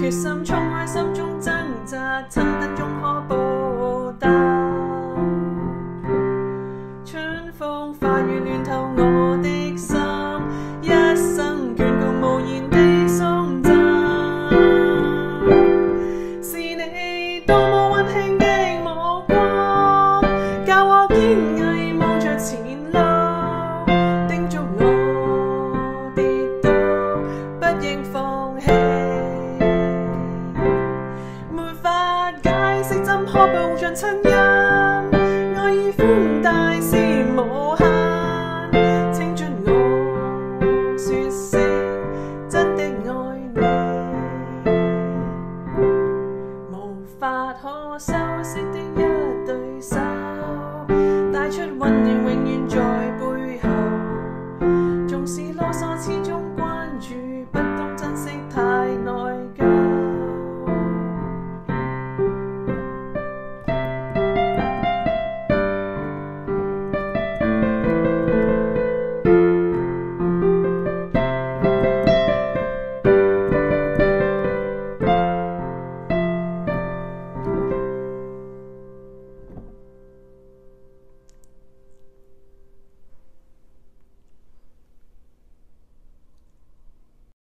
決心衝開心中掙扎，親燈中可報答。春風化雨暖透我的心，一生眷顧無言的送贈。是你多麼溫馨的目光，教我堅毅望着前路，叮囑我跌倒不應放棄。沒法解釋怎可報盡親恩，愛意寬大是無限，請准我說聲真的愛你。無法可修飾的一對手，帶出溫暖永遠在背後，縱使囉嗦始終